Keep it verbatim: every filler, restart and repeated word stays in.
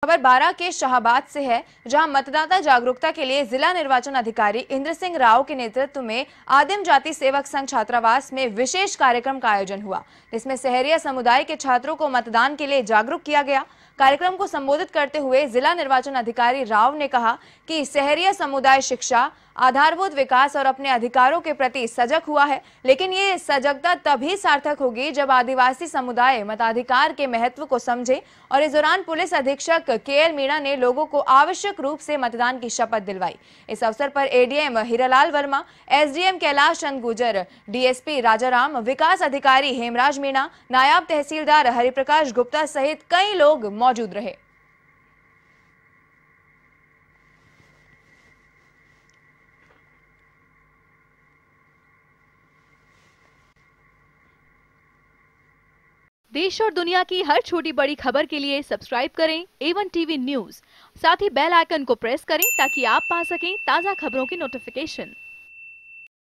खबर बारां के शाहबाद से है, जहां मतदाता जागरूकता के लिए जिला निर्वाचन अधिकारी इंद्र सिंह राव के नेतृत्व में आदिम जाति सेवक संघ छात्रावास में विशेष कार्यक्रम का आयोजन हुआ, जिसमें सहरिया समुदाय के छात्रों को मतदान के लिए जागरूक किया गया। कार्यक्रम को संबोधित करते हुए जिला निर्वाचन अधिकारी राव ने कहा कि सहरिया समुदाय शिक्षा, आधारभूत विकास और अपने अधिकारों के प्रति सजग हुआ है, लेकिन ये सजगता तभी सार्थक होगी जब आदिवासी समुदाय मताधिकार के महत्व को समझे। और इस दौरान पुलिस अधीक्षक के एल मीणा ने लोगों को आवश्यक रूप से मतदान की शपथ दिलवाई। इस अवसर पर ADM Hiralal Verma, SDM Kailash Chand Gurjar, DSP Rajaram, विकास अधिकारी हेमराज मीणा, नायब तहसीलदार हरिप्रकाश गुप्ता सहित कई लोग मौजूद रहे। देश और दुनिया की हर छोटी बड़ी खबर के लिए सब्सक्राइब करें ए वन टीवी न्यूज़। साथ ही बेल आइकन को प्रेस करें ताकि आप पा सकें ताज़ा खबरों की नोटिफिकेशन।